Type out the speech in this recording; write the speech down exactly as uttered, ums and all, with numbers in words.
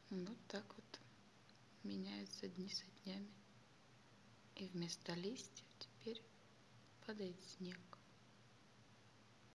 Вот так вот меняются дни со днями. И вместо листьев теперь падает снег.